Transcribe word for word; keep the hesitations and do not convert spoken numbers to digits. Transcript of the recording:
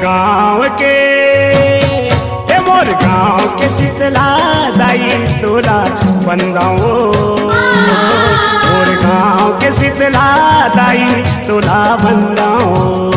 गाँव के ए मोर गाँव के शीतला दाई तोला बंदाओ, मोर गाँव के शीतला दाई तोला बंदाओ।